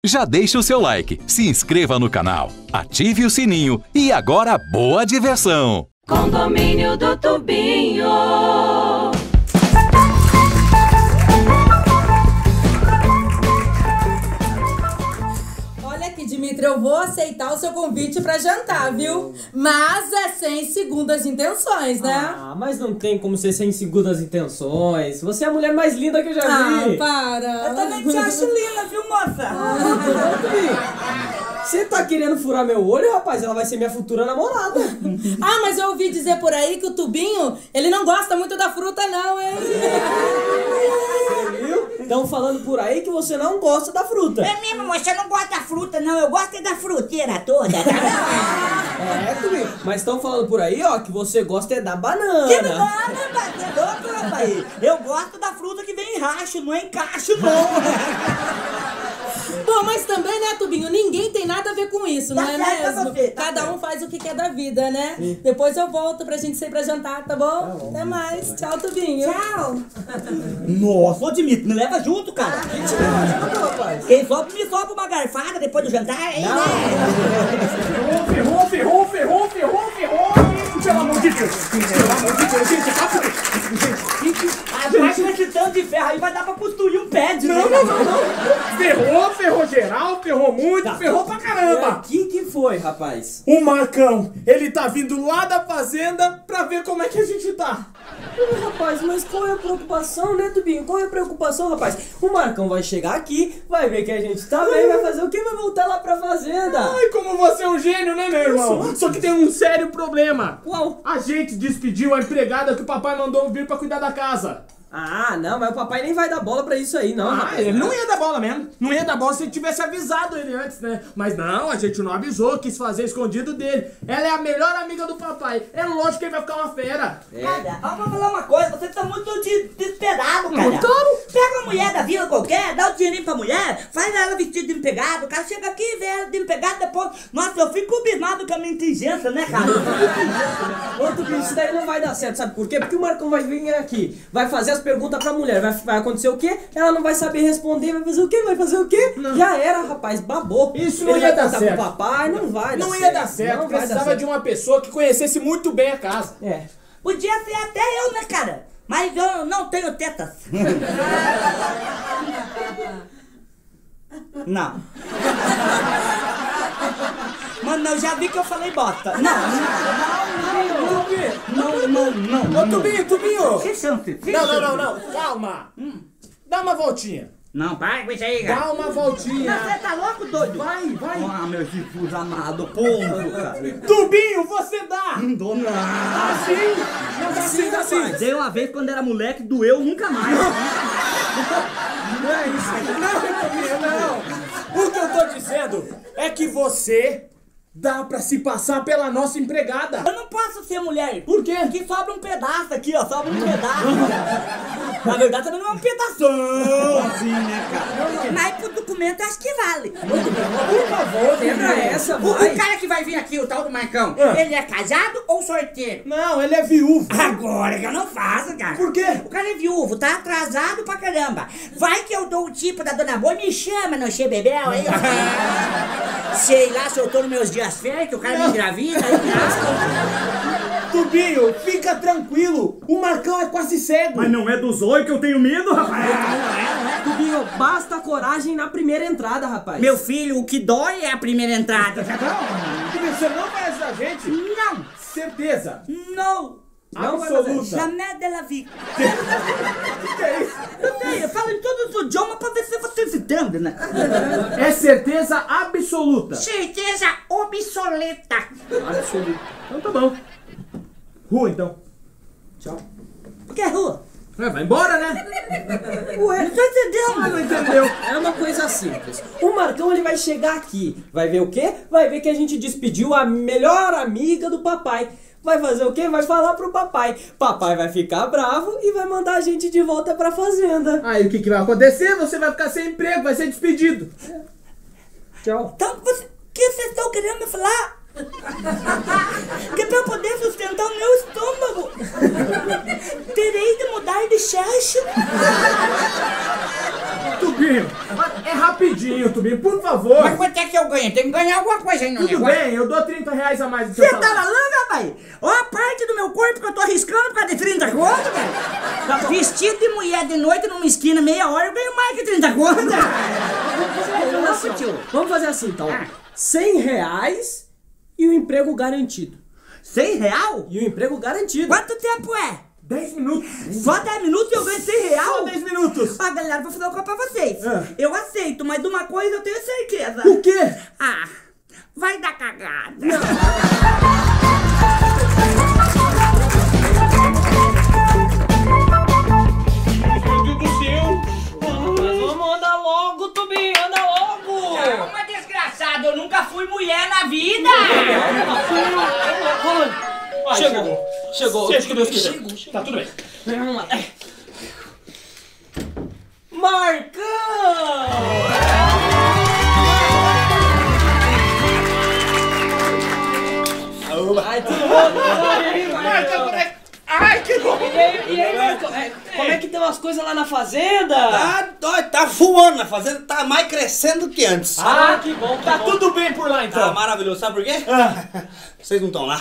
Já deixe o seu like, se inscreva no canal, ative o sininho e agora boa diversão! Condomínio do Tubinho. Olha aqui, Dimitri, eu vou aceitar o seu convite pra jantar, viu? Mas é sem segundas intenções, né? Ah, mas não tem como ser sem segundas intenções. Você é a mulher mais linda que eu já vi. Ah, para! Eu também te acho linda, viu, moça? Você tá querendo furar meu olho, rapaz? Ela vai ser minha futura namorada. Ah, mas eu ouvi dizer por aí que o Tubinho, ele não gosta muito da fruta não, hein? Viu? Estão falando por aí que você não gosta da fruta. É mesmo, moça, eu não gosto da fruta, não. Eu gosto da fruteira toda, tá? É, Tubinho. Mas estão falando por aí, ó, que você gosta é da banana. Que banana, rapaz? Você é louco, rapaz? Eu gosto da fruta que vem em racho, não é em cacho, não. Bom, mas também, né, Tubinho, ninguém tem nada a ver com isso, não é mesmo? Cada um faz o que quer da vida, né? Sim. Depois eu volto pra gente sair pra jantar, tá bom? Tá bom. Até mais. Tchau, Tubinho. Tchau. Nossa, ô Dimitri, me leva junto, cara. Quem te leva junto, rapaz? Quem sobe, me sobe uma garfada depois do jantar, hein, né? Ferrou! Pelo amor de Deus! Pelo amor de Deus, gente, rápido! Gente, mas com esse tanto de ferro aí vai dar pra construir um pé de não! Ferrou geral, ferrou muito, tá. Ferrou pra caramba! O que foi, rapaz? O Marcão, ele tá vindo lá da fazenda pra ver como é que a gente tá. Rapaz, mas qual é a preocupação, né, Tubinho? Qual é a preocupação, rapaz? O Marcão vai chegar aqui, vai ver que a gente tá bem, vai fazer o quê? Vai voltar lá pra fazenda. Ai, como você é um gênio, né, meu irmão? Só que tem um sério problema. Qual? A gente despediu a empregada que o papai mandou vir pra cuidar da casa. Ah, não, mas o papai nem vai dar bola pra isso aí, não, rapaz. Ele não ia dar bola mesmo. Não ia dar bola se tivesse avisado ele antes, né? Mas não, a gente não avisou, quis fazer escondido dele. Ela é a melhor amiga do papai. É lógico que ele vai ficar uma fera. Cara, eu vou falar uma coisa, você tá muito desesperado, cara. Pega uma mulher da vila qualquer, dá o dinheirinho pra mulher, faz ela vestida de empregado, o cara chega aqui e vê ela de empregado depois. Nossa, eu fico abismado com a minha inteligência, né, cara? Outro bicho, isso daí não vai dar certo, sabe por quê? Porque o Marcão vai vir aqui, vai fazer as perguntas pra mulher, vai acontecer o quê? Ela não vai saber responder, vai fazer o quê? Vai fazer o quê? Não. Já era, rapaz, babou. Isso não ia dar certo. Pro papai, não vai dar certo. Não ia dar certo, precisava de uma pessoa que conhecesse muito bem a casa. É. Podia ser até eu, né, cara? Mas eu não tenho tetas. Não. Mano, eu já vi que eu falei bosta. Não. Ô, Tubinho. Que chance? Não. Calma. Dá uma voltinha. Não, para com isso aí, cara. Dá uma voltinha. Você tá louco, doido? Vai. Ah, meu Jesus amado, pombo, cara. Tubinho, você dá. Não dou, não. Dá sim. Dei uma vez quando era moleque, doeu nunca mais. Não é isso. Não. O que eu tô dizendo é que você dá pra se passar pela nossa empregada. Eu não posso ser mulher. Por quê? Porque sobra um pedaço aqui, ó. Sobra um pedaço. Na verdade, também não é um pedação assim, né, cara? Mas pro documento acho que vale. Por favor, quebra essa, vai. O cara que vai vir aqui, o tal do Marcão, ele é casado ou sorteiro? Não, ele é viúvo. Agora que eu não faço, cara. Por quê? O cara é viúvo, tá atrasado pra caramba. Vai que eu dou o tipo da Dona Boa e me chama no Che Bebel aí, ó. Sei lá se eu tô nos meus dias férteis, o cara me engravida, aí Tubinho, fica tranquilo. O Marcão é quase cego. Mas não é dos olhos que eu tenho medo, rapaz. Tubinho, basta coragem na primeira entrada, rapaz. Meu filho, o que dói é a primeira entrada. Tubinho, você não vai ajudar a gente? Não. Certeza. Não. Absoluta. Jamais de la vie. O que é isso? Eu falo em todos os idiomas pra ver se vocês entendem, né? É certeza absoluta. Certeza obsoleta. Absoluta. Então tá bom. Rua, então. Tchau. O que é rua? Vai embora, né? Ué, Não tô entendendo. Não entendeu? é uma coisa simples. O Marcão, ele vai chegar aqui, vai ver o quê? Vai ver que a gente despediu a melhor amiga do papai. Vai fazer o quê? Vai falar pro papai. Papai vai ficar bravo e vai mandar a gente de volta pra fazenda. Aí o que vai acontecer? Você vai ficar sem emprego, vai ser despedido. Tchau. Então, o que vocês estão querendo me falar? Que pra eu poder sustentar o meu estômago, terei de mudar de chacho. Tubinho, é rapidinho, Tubinho, por favor. Mas quanto é que eu ganho? Tem que ganhar alguma coisa aí no Tudo negócio. bem, eu dou 30 reais a mais do seu Você tá salário. maluco, rapaz? Ó a parte do meu corpo que eu tô arriscando por causa de 30 conto, velho. Vestido de mulher de noite numa esquina, meia hora, eu ganho mais que 30 conto. Vamos fazer assim, então. 100 reais e o emprego garantido. 100 real? E o emprego garantido. Quanto tempo é? 10 minutos. Só 10 minutos e eu ganho 100 real? Só 10 minutos. Ah, galera, vou fazer uma coisa pra vocês. Eu aceito, mas de uma coisa eu tenho certeza. O quê? Ah, vai dar cagada. Meu Deus do céu. Mas vamos andar logo, Tubinho, anda logo. Uma desgraçada, eu nunca fui mulher na vida. Chegou. Seja o que Deus quiser. Tá tudo bem. Vamos lá. Marcão! Ai, tudo bom? Ai, que bom. E aí, Marcão? Como é que estão as coisas lá na fazenda? Tá voando na fazenda, tá mais crescendo que antes. Ah, que bom, Tá tudo bem por lá, Tá então. maravilhoso, sabe por quê? Vocês não estão lá.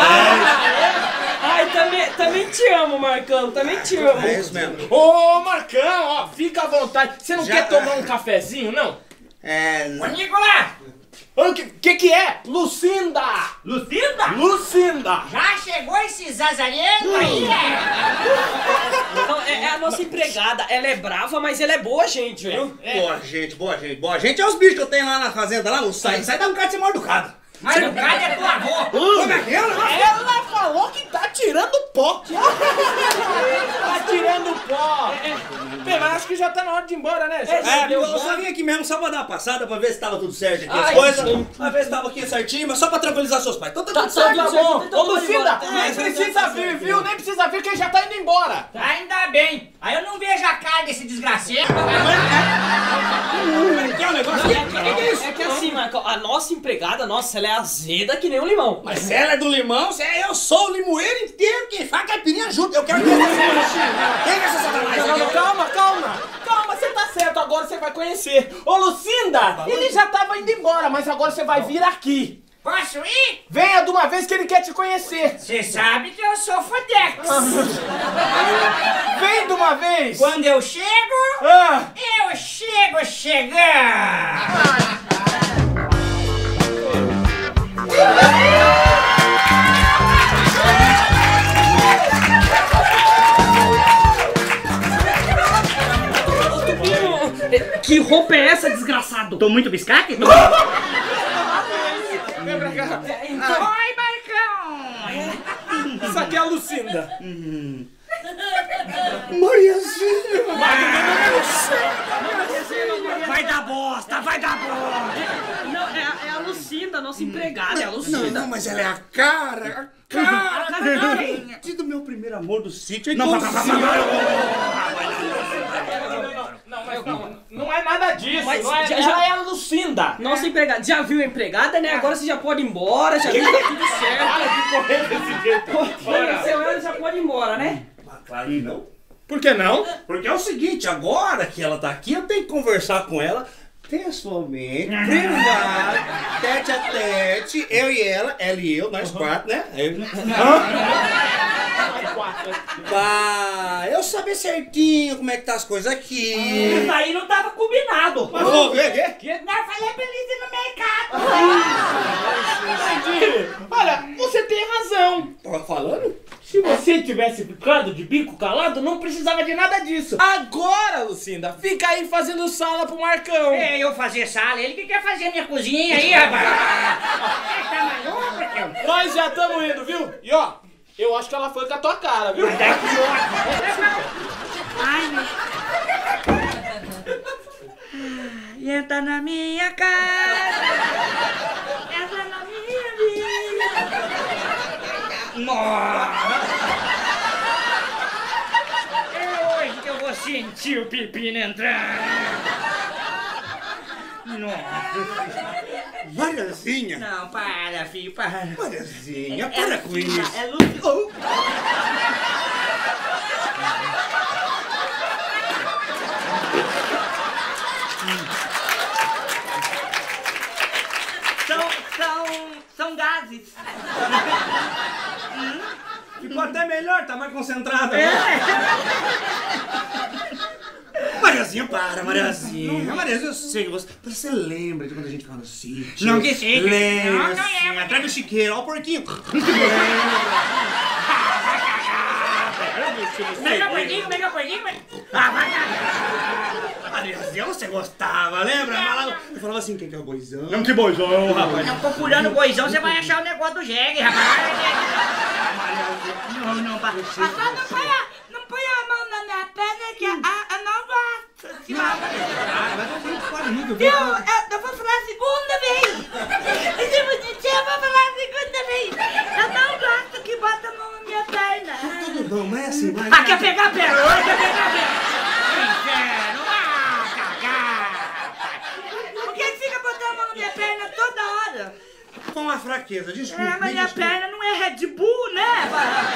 Ai, também te amo, Marcão, também te amo. É isso mesmo. Ô, Marcão, ó, fica à vontade. Você não quer tomar um cafezinho, não? Ô, Nicolás! O que é? Lucinda! Lucinda? Lucinda! Já chegou esse zazarento aí, Não, é a nossa empregada, ela é brava, mas ela é boa gente, viu? Boa gente é os bichos que eu tenho lá na fazenda, lá no sai dá um cara de ser mal educado. Mas o cara é tua avó. Como é que é o negócio? Ela falou que tá tirando pó. Tá tirando pó. Mas acho que já tá na hora de ir embora, né? Eu só vim aqui mesmo só pra dar uma passada, pra ver se tava tudo certo aqui as coisas. Pra ver se tava aqui certinho, mas só pra tranquilizar seus pais. Então tá tudo certo. Tá bom. então Ô, Lucinda, vamos nem precisa vir, viu? Nem precisa vir que ele já tá indo embora. Ainda bem. Aí eu não vejo a cara desse desgraceiro. Que é o negócio? É que assim, Marcão, a nossa empregada, nossa, ela é azeda que nem um limão. Mas se ela é do limão, eu sou o limoeiro inteiro, quem faz caipirinha junto. Eu quero ver você. Quem é essa satanás aqui? Calma, você tá certo, agora você vai conhecer. Ô, Lucinda, ele já tava indo embora, mas agora você vai vir aqui. Posso ir? Venha de uma vez que ele quer te conhecer. Você sabe que eu sou fodex. Vem de uma vez. Quando eu chego, eu chego chegando. Que roupa é essa, desgraçado? Tô muito biscate? Vem pra cá. Oi, Marcão. Essa aqui é a Lucinda. Mariazinha. Vai dar bosta. Não, é a Lucinda, nossa empregada, é a Lucinda. Não, mas ela é a cara do meu primeiro amor do sítio. Não é nada disso. Mas Não é, já- ela é a Lucinda. Nossa empregada, já viu a empregada, né? Agora você já pode ir embora, já viu que tá tudo certo. Para de correr desse jeito. Conheceu ela, já pode ir embora, né? Claro que não. Por que não? Porque é o seguinte, agora que ela tá aqui, eu tenho que conversar com ela pessoalmente, privado, tete a tete, eu e ela e eu, nós quatro, né? Pra eu saber certinho como é que tá as coisas aqui. Isso aí não tava combinado. Mas vou ver, quê? Não, falei pra ele ir no mercado. Entendi. Olha, você tem razão. Tava falando? Se você tivesse ficado de bico calado, não precisava de nada disso. Agora, Lucinda, fica aí fazendo sala pro Marcão. É, eu fazer sala, ele que quer fazer minha cozinha aí, rapaz. Você tá maluco, tio? Nós já estamos indo, viu? E ó, eu acho que ela foi com a tua cara, viu? Entra na minha casa, entra na minha vida. Nossa! É hoje que eu vou sentir o pepino entrando. Nossa! Mariazinha. Não, para, filho, para. Mariazinha, para com isso. É Lucinda. São gases. Ficou até melhor, tá mais concentrada. Mariazinha, para, Mariazinha. Mariazinha, eu sei, você lembra de quando a gente ficava no sítio? Não, que sítio? Lembra, Não sim, lembro. atrás do chiqueiro, ó o porquinho. Mega porquinho. Mariazinha, você gostava, lembra? Eu falava assim, quem que é o boizão? Não, que boizão, rapaz. Não, procurando o boizão, você vai achar o negócio do jegue, rapaz. Não, não põe a mão na minha perna que eu não gosto. Eu vou falar a segunda vez. Esse bonitinho, eu vou falar a segunda vez. Eu não gosto que bota a mão na minha perna. Tudo bom, mas é assim, vai. Ah, quer pegar a perna? Quer pegar a perna? Inferno, cagar. Por que fica botando a mão na minha perna toda hora? Com uma fraqueza, desculpa. Mas minha perna não é Red Bull, né?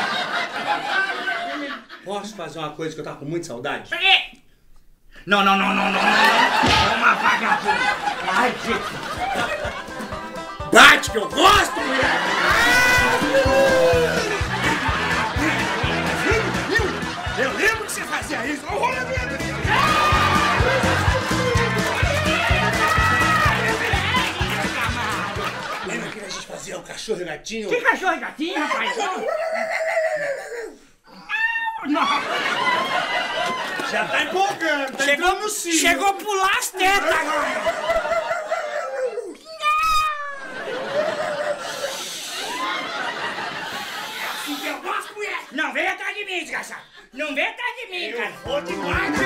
Posso fazer uma coisa que eu tava com muita saudade? Não. Uma vagabunda. Ai, gente. Bate que eu gosto, mulher! Eu lembro que você fazia isso. Olha mesmo. Lembra que a gente fazia o cachorro e gatinho? Que cachorro e gatinho, rapaz? Não. Já tá empolgando, tá entrando no cio. Chegou a pular as tetas agora. Assim que eu gosto, mulher. Não vem atrás de mim, desgraçado. Não vem atrás de mim, cara. Vou te guardar.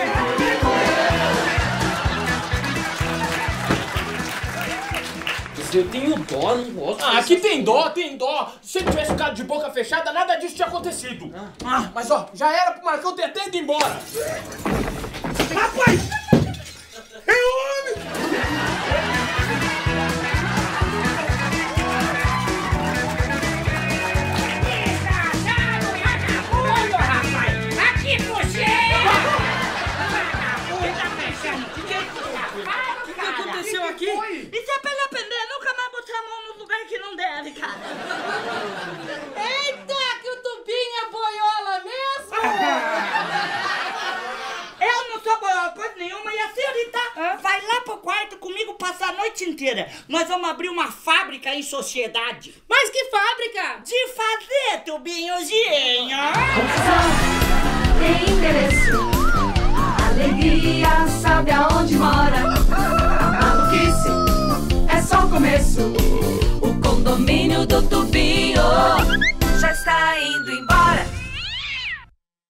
Eu tenho dó, não gosto. Ah, aqui tem dó. Se ele tivesse ficado de boca fechada, nada disso tinha acontecido. Mas ó, já era pro Marcão ter até ido embora. Rapaz! É homem! Vagabundo, rapaz! Aqui você! Vagabundo, tá fechando. O que aconteceu aqui? Isso é pra ele aprender nunca mais botar a mão no lugar que não deve, cara. Eita, que o Tubinho é boiola mesmo! Eu não sou boiola coisa nenhuma e a senhorita vai lá pro quarto comigo passar a noite inteira. Nós vamos abrir uma fábrica em sociedade. Mas que fábrica? De fazer tubinhozinho. Tem endereço. A alegria sabe aonde mora. A maluquice é só o começo. O condomínio do Tubinho já está indo embora.